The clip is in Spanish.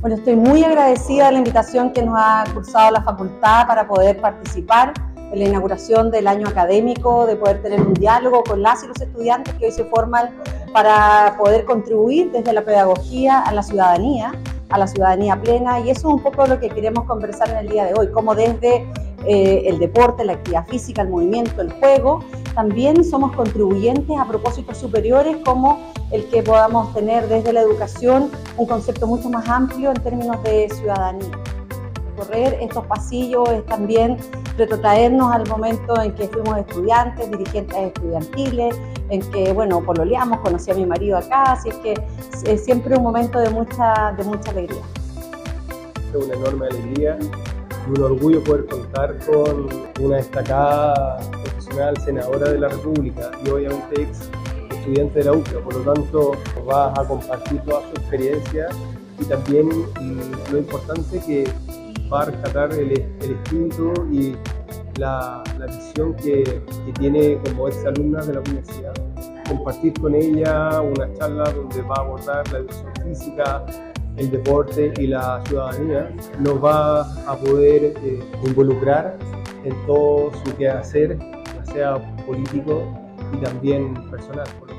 Bueno, estoy muy agradecida de la invitación que nos ha cursado la facultad para poder participar en la inauguración del año académico, de poder tener un diálogo con las y los estudiantes que hoy se forman para poder contribuir desde la pedagogía a la ciudadanía plena, y eso es un poco lo que queremos conversar en el día de hoy, cómo desde el deporte, la actividad física, el movimiento, el juego, también somos contribuyentes a propósitos superiores como el que podamos tener desde la educación un concepto mucho más amplio en términos de ciudadanía. Recorrer estos pasillos es también retrotraernos al momento en que fuimos estudiantes, dirigentes estudiantiles, en que, bueno, pololeamos, conocí a mi marido acá, así es que es siempre un momento de mucha alegría. Es una enorme alegría y un orgullo poder contar con una destacada profesional senadora de la República y obviamente ex estudiante de la UCRA, por lo tanto vas a compartir toda su experiencia y también lo importante que va a rescatar el espíritu y la visión que tiene como ex alumna de la universidad. Compartir con ella una charla donde va a abordar la educación física, el deporte y la ciudadanía, nos va a poder involucrar en todo su quehacer, ya sea político y también personal.